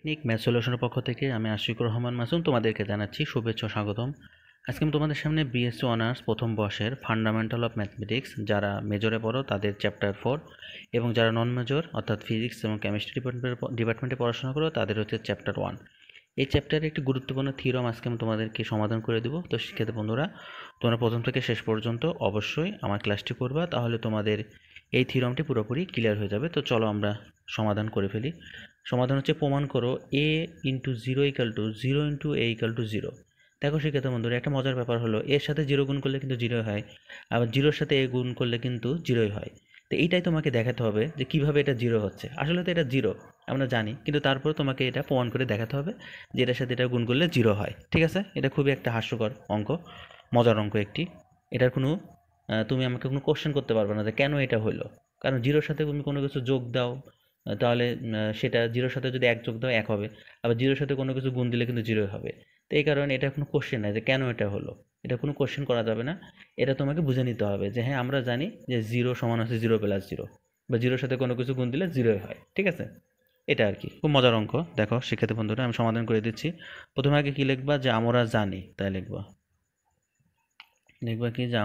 Technique math সলিউশনের পক্ষ থেকে আমি আশিকুর রহমান মাসুম তোমাদেরকে জানাচ্ছি শুভেচ্ছা ও স্বাগতম। আজকে আমি তোমাদের সামনে বিএসসি অনার্স প্রথম বর্ষের ফান্ডামেন্টাল অফ ম্যাথমেটিক্স যারা মেজরে পড়ো তাদের চ্যাপ্টার 4 এবং যারা নন মেজর অর্থাৎ ফিজিক্স এবং কেমিস্ট্রি ডিপার্টমেন্টে পড়াশোনা করো তাদের হচ্ছে চ্যাপ্টার 1। এই চ্যাপ্টারে একটি গুরুত্বপূর্ণ থিওরাম আজকে আমি তোমাদেরকে সমাধান করে দেবো। তো শিক্ষার্থী বন্ধুরা, তোমরা প্রথম থেকে শেষ পর্যন্ত অবশ্যই আমার ক্লাসটি করবা, তাহলে তোমাদের এই থিওরামটি পুরোপুরি ক্লিয়ার হয়ে যাবে। তো চলো আমরা সমাধান করে ফেলি। সমাধান হচ্ছে প্রমাণ করো a into zero equal to zero into A equal to zero. দেখো শিক্ষার্থী বন্ধুরা, একটা মজার ব্যাপার হলো এর সাথে জিরো গুণ করলে কিন্তু জিরো হয়, আবার জিরোর সাথে এ গুণ করলে কিন্তু জিরোই হয়। তো এইটাই তোমাকে দেখাতে হবে যে কিভাবে এটা জিরো হচ্ছে। আসলে তো এটা জিরো আমরা জানি, কিন্তু তারপর তোমাকে এটা প্রমাণ করে দেখাতে হবে যে এটার সাথে এটা গুণ করলে জিরো হয়। ঠিক আছে, এটা খুবই একটা হাস্যকর অঙ্ক, মজার অঙ্ক একটি। এটার কোনো তুমি আমাকে কোনো কোশ্চেন করতে পারবে না যে কেন এটা হলো, কারণ জিরোর সাথে তুমি কোনো কিছু যোগ দাও তাহলে সেটা জিরোর সাথে যদি এক যোগ দাও এক হবে, আবার জিরোর সাথে কোনো কিছু গুণ দিলে কিন্তু জিরো হবে। তো এই কারণে এটা কোনো কোশ্চেন নাই যে কেন এটা হলো, এটা কোনো কোশ্চেন করা যাবে না। এটা তোমাকে বুঝে নিতে হবে যে হ্যাঁ আমরা জানি যে জিরো সমান হচ্ছে জিরো প্লাস জিরো, বা জিরোর সাথে কোনো কিছু গুণ দিলে জিরোই হয়। ঠিক আছে, এটা আর কি খুব মজার অঙ্ক। দেখো শিক্ষার্থী বন্ধুরা, আমি সমাধান করে দিচ্ছি। প্রথমে আগে কি লিখবা, যে আমরা জানি, তাই লিখবা লিখবা কি যে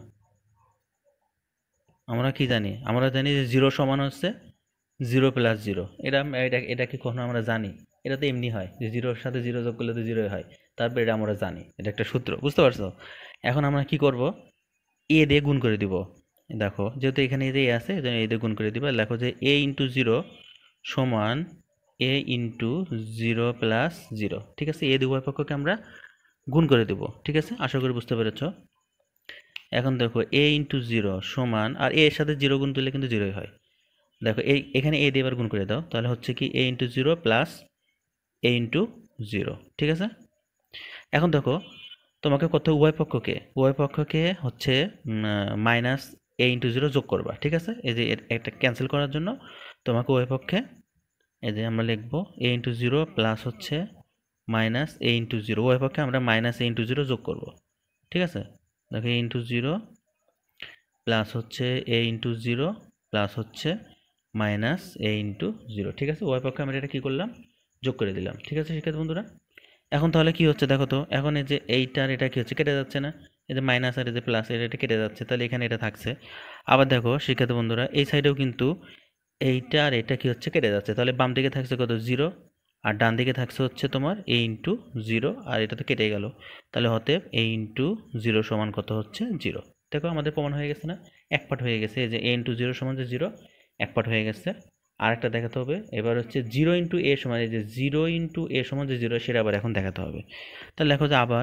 আমরা কি জানি, আমরা জানি যে জিরো সমান হচ্ছে জিরো প্লাস জিরো। এটা কি কখনো আমরা জানি? এটা তো এমনি হয় যে জিরোর সাথে জিরো যোগ করলে তো জিরোই হয়। তারপর এটা আমরা জানি, এটা একটা সূত্র, বুঝতে পারছো? এখন আমরা কি করব, এ দিয়ে গুণ করে দিব। দেখো যেহেতু এখানে এ আছে, এই জন্য এ দিয়ে গুণ করে দিবা। লেখো যে এ ইন্টু জিরো সমান A into zero plus zero. ঠিক আছে, এ দিয়ে উভয় পক্ষকে আমরা গুণ করে দেব। ঠিক আছে, আশা করি বুঝতে পেরেছ। এখন দেখো এ ইন্টু জিরো সমান, আর এর সাথে জিরো গুণ দিলে কিন্তু জিরোই হয়। দেখো এখানে এ দিয়ে এবার গুণ করে দাও, তাহলে হচ্ছে কি A into zero plus A into zero. ঠিক আছে, এখন দেখো তোমাকে কত উভয় পক্ষকে হচ্ছে মাইনাস এ ইন্টু জিরো যোগ করবা। ঠিক আছে, এই যে একটা ক্যান্সেল করার জন্য তোমাকে উভয় পক্ষে এই যে আমরা লিখবো এ ইন্টু জিরো প্লাস হচ্ছে মাইনাস এ ইন্টু জিরো, উভয় পক্ষে আমরা মাইনাস এ ইন্টু জিরো যোগ করব। ঠিক আছে, দেখো এ ইন্টু জিরো প্লাস হচ্ছে এ ইন্টু জিরো প্লাস হচ্ছে মাইনাস এ ইন্টু জিরো। ঠিক আছে, উভয় পক্ষে আমরা এটা কী করলাম, যোগ করে দিলাম। ঠিক আছে শিক্ষার্থী বন্ধুরা, এখন তাহলে কি হচ্ছে দেখো তো, এখন এই যে এইটার এটা কি হচ্ছে, কেটে যাচ্ছে না? এই যে মাইনাস আর এই যে প্লাস এটা কেটে যাচ্ছে, তাহলে এখানে এটা থাকছে। আবার দেখো শিক্ষার্থী বন্ধুরা, এই সাইডেও কিন্তু এইটা আর এটা কি হচ্ছে, কেটে যাচ্ছে। তাহলে বাম দিকে থাকছে কত, জিরো, আর ডান দিকে থাকছে হচ্ছে তোমার এ ইন্টু জিরো, আর এটা তো কেটে গেল। তাহলে অতএব এ ইন্টু জিরো সমান কত হচ্ছে, জিরো। দেখো আমাদের প্রমাণ হয়ে গেছে না, এক পার্ট হয়ে গেছে। এই যে এ ইন্টু জিরো সমান যে জিরো, এক পার্ট হয়ে গেছে। আর একটা দেখাতে হবে, এবার হচ্ছে জিরো ইন্টু এ সমান, এই যে জিরো ইন্টু এ সমান যে জিরো, সেটা আবার এখন দেখাতে হবে। তাহলে দেখো যে আবার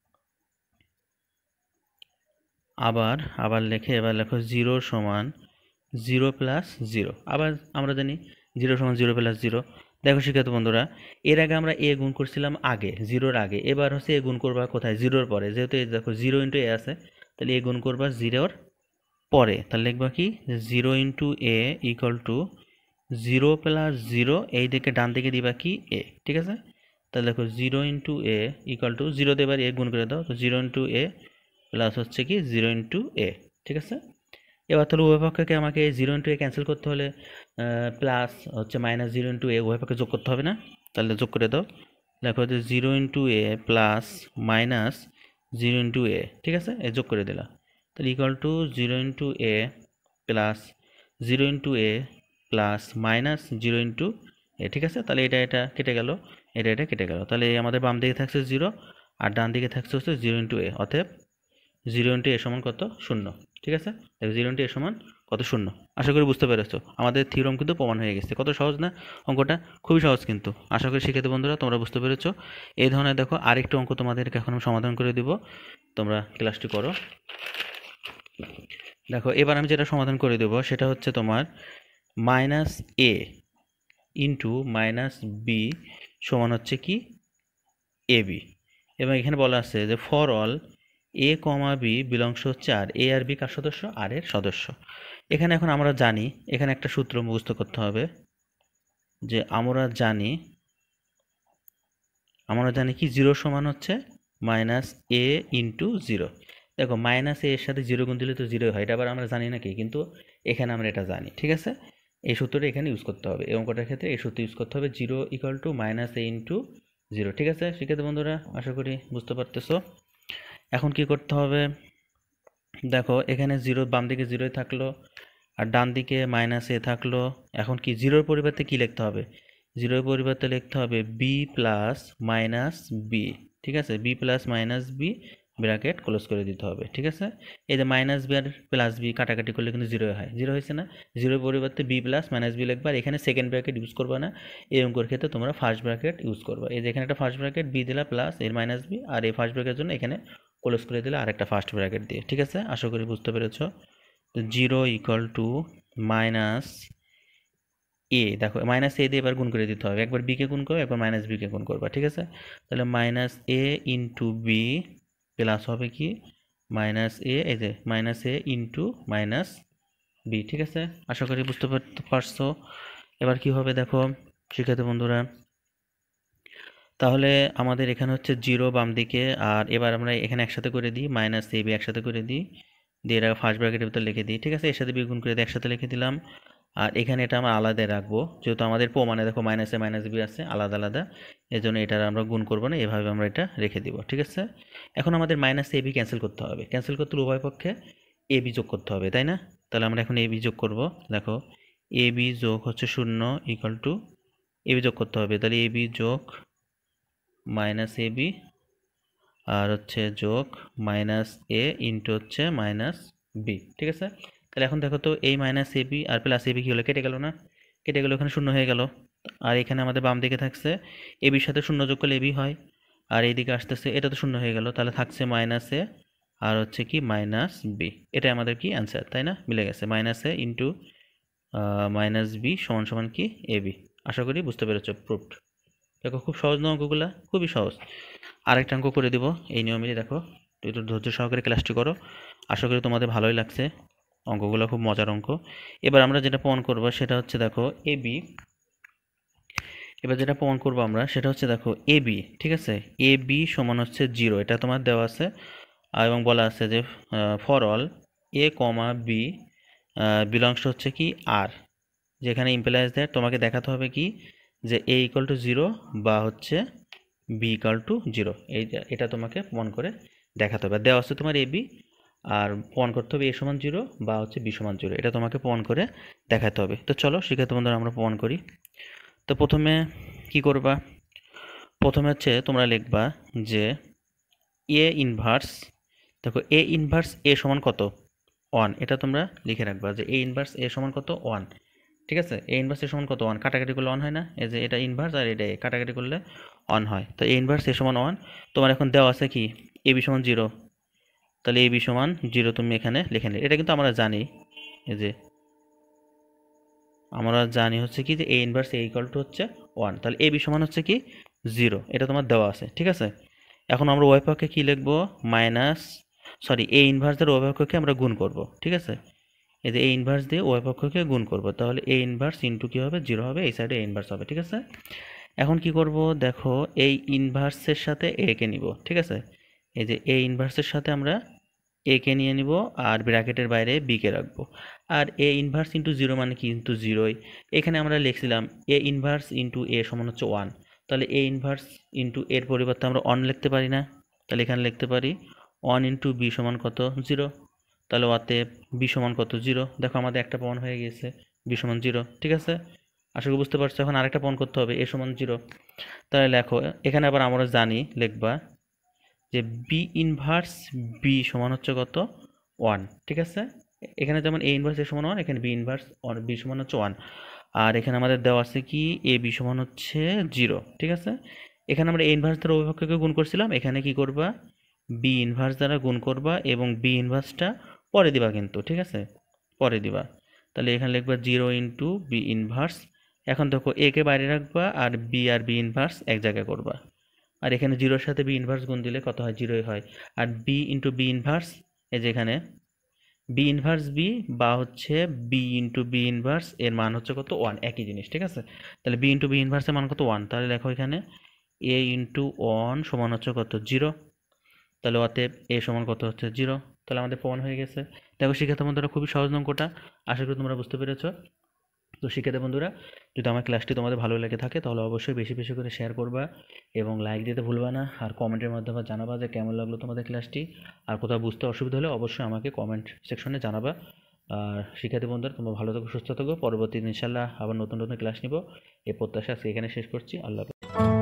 আবার আবার লেখে, এবার লেখো জিরো সমান জিরো প্লাস জিরো। আবার আমরা জানি জিরো সমান জিরো প্লাস জিরো। দেখো শিক্ষার্থী বন্ধুরা, এর আগে আমরা এ গুণ করছিলাম আগে, জিরোর আগে। এবার হচ্ছে এ গুণ করবা কোথায়, জিরোর পরে। যেহেতু এই দেখো জিরো ইন্টু এ আছে, তাহলে এ গুণ করবা জিরোর পরে। তাহলে লিখবা কি, zero into A equal to zero plus zero, এই দিকে ডান দিকে দিবা কি এ। ঠিক আছে, তাহলে দেখো zero into A equal to zero দিয়ে এবার এ গুণ করে দাও, তো জিরো ইন্টু এ প্লাস হচ্ছে কি জিরো ইন্টু এ। ঠিক আছে, এবার তাহলে উভয় পক্ষকে আমাকে জিরো ইন্টু এ ক্যান্সেল করতে হলে প্লাস হচ্ছে মাইনাস জিরো ইন্টু এ উভয় পক্ষে যোগ করতে হবে না? তাহলে যোগ করে দাও। দেখো যে zero into A plus minus zero into A. ঠিক আছে, এ যোগ করে দিলাম। তাহলে equal to zero into A plus zero into A plus minus zero into A. ঠিক আছে, তাহলে এটা কেটে গেল, এটা কেটে গেল। তাহলে আমাদের বাম দিকে থাকছে জিরো, আর ডান দিকে থাকছে হচ্ছে জিরো ইন্টু এ। অতএব জিরো ইন্টু এ সমান কত, শূন্য। ঠিক আছে, দেখো জিরো ইন্টু এ সমান কত, শূন্য। আশা করি বুঝতে পেরেছো, আমাদের থিওরাম কিন্তু প্রমাণ হয়ে গেছে। কত সহজ না অঙ্কটা, খুবই সহজ কিন্তু। আশা করি শিক্ষার্থী বন্ধুরা তোমরা বুঝতে পেরেছো। এই ধরনের দেখো আরেকটু অঙ্ক তোমাদেরকে এখন আমি সমাধান করে দিব, তোমরা ক্লাসটি করো। দেখো এবার আমি যেটা সমাধান করে দেব সেটা হচ্ছে তোমার minus A into minus B সমান হচ্ছে কি এ বি। এবং এখানে বলা আছে যে for all A comma B belongs হচ্ছে আর, এ আর বি কার সদস্য, আর এর সদস্য। এখানে এখন আমরা জানি, এখানে একটা সূত্র মুখস্থ করতে হবে, যে আমরা জানি কি জিরো সমান হচ্ছে মাইনাস এ ইন্টু জিরো। দেখো মাইনাস এর সাথে জিরো গুণ দিলে তো জিরো হয়, এটা আবার আমরা জানি নাকি, কিন্তু এখানে আমরা এটা জানি। ঠিক আছে, এই সূত্রটা এখানে ইউজ করতে হবে। এই অঙ্কটার ক্ষেত্রে এই সূত্র ইউজ করতে হবে, 0 = -a × 0। ঠিক আছে শিক্ষার্থী বন্ধুরা, আশা করি বুঝতে পারতেছো। এখন কি করতে হবে, দেখো এখানে 0 বাম দিকে 0 থাকলো আর ডান দিকে -a থাকলো। এখন কি 0-র পরিবর্তে কি লিখতে হবে, 0-এর পরিবর্তে লিখতে হবে b + -b। ঠিক আছে, b + -b ব্র্যাকেট ক্লোজ করে দিতে হবে। ঠিক আছে, এই যে -b আর +b কাটাকাটি করলে কিন্তু 0 হয়, 0 হয়েছে না, 0-এর পরিবর্তে b + -b লিখবা। আর এখানে সেকেন্ড ব্র্যাকেট ইউজ করবা না, এই অঙ্কের ক্ষেত্রে তোমরা ফার্স্ট ব্র্যাকেট ইউজ করবা। এই যে এখানে একটা ফার্স্ট ব্র্যাকেট b দিলা প্লাস এর -b, আর এই ফার্স্ট ব্র্যাকেটের জন্য এখানে ক্লোজ করে দিলে আরেকটা ফার্স্ট ব্র্যাকেট দিয়ে। ঠিক আছে, আশা করি বুঝতে পেরেছো। তো 0 = -a, দেখো -a দিয়ে এবার গুণ করে দিতে হবে, একবার b কে গুণ করো, একবার -b কে গুণ করবা। ঠিক আছে, তাহলে -a × b প্লাস হবে কি -a, এই যে -a × -b। ঠিক আছে, আশা করি বুঝতে পারছো। এবার কি হবে দেখো শিক্ষার্থী বন্ধুরা, তাহলে আমাদের এখানে হচ্ছে 0 বাম দিকে, আর এবার আমরা এখানে একসাথে করে দিই, -ab একসাথে করে দিই, দিয়ে এটা ফার্স্ট ব্র্যাকেটের ভিতর লিখে দিই। ঠিক আছে, এর সাথে b গুণ করে দিয়ে একসাথে লিখে দিলাম। আর এখানে এটা আমরা আলাদা রাখবো, যেহেতু আমাদের প্রমাণে দেখো -a -b আছে আলাদা আলাদা, এই জন্য এটা আমরা গুণ করবো না, এভাবে আমরা এটা রেখে দিব। ঠিক আছে, এখন আমাদের -ab ক্যান্সেল করতে হবে, ক্যান্সেল করতে উভয় পক্ষে ab যোগ করতে হবে, তাই না? তাহলে আমরা এখন ab যোগ করব। দেখো ab যোগ হচ্ছে 0 = ab যোগ করতে হবে, তাহলে ab যোগ -ab আর হচ্ছে যোগ -a ইন্টু হচ্ছে -b। ঠিক আছে, তাহলে এখন দেখো তো এই -ab আর +ab কি হলো, কেটে গেল না, কেটে গেল, এখানে 0 হয়ে গেল। আর এখানে আমাদের বাম দিকে থাকছে ab এর সাথে 0 যোগ করলে ab হয়, আর এইদিকে আসতেছে এটা তো 0 হয়ে গেল, তাহলে থাকছে -a আর হচ্ছে কি -b। এটা আমাদের কি অ্যান্সার, তাই না? মিলে গেছে, -a ইন্টু -b সমান কি ab। আশা করি বুঝতে পেরেছো, প্রুফড। দেখো খুব সহজ না অঙ্কগুলা, খুবই সহজ। আরেকটা অঙ্ক করে দিব এই নিয়মে, দেখো একটু ধৈর্য সহকারে ক্লাসটি করো, আশা করি তোমাদের ভালোই লাগছে, অঙ্কগুলো খুব মজার অঙ্ক। এবার আমরা যেটা প্রমাণ করব সেটা হচ্ছে দেখো ab, এবার যেটা প্রমাণ করব আমরা সেটা হচ্ছে দেখো ab। ঠিক আছে, ab সমান হচ্ছে 0, এটা তোমার দেওয়া আছে, এবং বলা আছে যে for all a, b belongs হচ্ছে কি r, যেখানে ইমপ্লাইজ দ্যাট তোমাকে দেখাতে হবে কি যে a = 0 বা হচ্ছে b = 0, এটা তোমাকে প্রমাণ করে দেখাতে হবে। দেওয়া আছে তোমার ab, আর প্রমাণ করতে হবে a = 0 বা হচ্ছে b = 0, এটা তোমাকে প্রমাণ করে দেখাতে হবে। তো চলো শিক্ষার্থী বন্ধুরা আমরা প্রমাণ করি। তো প্রথমে কি করবা, প্রথমে হচ্ছে তোমরা লিখবা যে a ইনভার্স, দেখো a ইনভার্স a সমান কত, 1, এটা তোমরা লিখে রাখবা যে a ইনভার্স a সমান কত, 1। ঠিক আছে, a ইনভার্স a সমান কত, 1, কাটাকাটি করলে 1 হয় না, এই যে এটা ইনভার্স আর এটা কাটাকাটি করলে 1 হয়, তো a ইনভার্স a সমান 1। তোমার এখন দেওয়া আছে কি ab সমান 0, তাহলে ab সমান 0 তুমি এখানে লিখে নিলে, এটা কিন্তু আমরা জানি, এই যে আমরা জানি হচ্ছে কি যে a ইনভার্স a = হচ্ছে 1, তাহলে ab সমান হচ্ছে কি 0, এটা তোমার দেওয়া আছে। ঠিক আছে, এখন আমরা উভয় পক্ষে কি লিখবো, a ইনভার্স দ্বারা উভয় পক্ষকে আমরা গুণ করব। ঠিক আছে, এই যে a ইনভার্স দিয়ে উভয় পক্ষকে গুণ করব, তাহলে a ইনভার্স ইনটু কি হবে, 0 হবে, এই সাইডে a ইনভার্স হবে। ঠিক আছে, এখন কি করব, দেখো এই ইনভার্সের সাথে a কে নিব। ঠিক আছে, এই যে a ইনভার্সের সাথে আমরা a কে নিয়ে নিব, আর ব্র্যাকেটের বাইরে b কে রাখবো। আর a ইনভার্স ইনটু 0 মানে কি, কিন্তু 0ই। এখানে আমরা লিখছিলাম a ইনভার্স ইনটু a সমান হচ্ছে 1, তাহলে a ইনভার্স ইনটু এর পরিবর্তে আমরা 1 লিখতে পারি না, তাহলে এখানে লিখতে পারি 1 ইনটু b সমান কত, 0, তাহলে অতএব b সমান কত, 0। দেখো আমাদের একটা প্রমাণ হয়ে গেছে, b সমান 0। ঠিক আছে, আশা করি বুঝতে পারছো। এখন আরেকটা প্রমাণ করতে হবে, a সমান 0, তাহলে লেখো এখানে আবার আমরা জানি লিখবা যে b ইনভার্স b সমান হচ্ছে কত, 1। ঠিক আছে, এখানে যেমন a ইনভার্স a সমান 1, এখানে b ইনভার্স b সমান হচ্ছে 1, আর এখানে আমাদের দেওয়া আছে কি a b সমান হচ্ছে 0। ঠিক আছে, এখানে আমরা a ইনভার্স দ্বারা উভয় পক্ষকে গুণ করছিলাম, এখানে কি করবা, b ইনভার্স দ্বারা গুণ করবা এবং b ইনভার্সটা পরে দিবা কিন্তু। ঠিক আছে, পরে দিবা, তাহলে এখানে লিখবা 0 ইন্টু b ইনভার্স। এখন দেখো a কে বাইরে রাখবা আর b ইনভার্স এক জায়গায় করবা, আর এখানে 0-এর সাথে b ইনভার্স গুণ দিলে কত হয়, 0ই হয়। আর b ইন্টু b ইনভার্স, এই যে এখানে b ইনভার্স b বা হচ্ছে b ইন্টু b ইনভার্স এর মান হচ্ছে কত, 1, একই জিনিস। ঠিক আছে, তাহলে b ইন্টু b ইনভার্সের মান কত, 1, তাহলে দেখো এখানে a ইন্টু 1 সমান হচ্ছে কত, 0, তাহলে অতএব a সমান কত হচ্ছে, 0। তাহলে আমাদের প্রমাণ হয়ে গেছে। দেখো শিক্ষার্থী বন্ধুরা খুবই সহজ অঙ্কটা, আশা করি তোমরা বুঝতে পেরেছো। তো শিক্ষার্থী বন্ধুরা, যদি আমার ক্লাসটি তোমাদের ভালো লেগে থাকে তাহলে অবশ্যই বেশি বেশি করে শেয়ার করবা এবং লাইক দিতে ভুলবা না। আর কমেন্টের মাধ্যমে জানাবা যে কেমন লাগলো তোমাদের ক্লাসটি। আর কোথাও বুঝতে অসুবিধা হলে অবশ্যই আমাকে কমেন্ট সেকশনে জানাবা। আর শিক্ষার্থী বন্ধুরা, তোমরা ভালো থাকো, সুস্থ থাকো। পরবর্তী ইনশাল্লাহ আবার নতুন নতুন ক্লাস নিব, এই প্রত্যাশা আজকে এখানে শেষ করছি। আল্লাহ হাফেজ।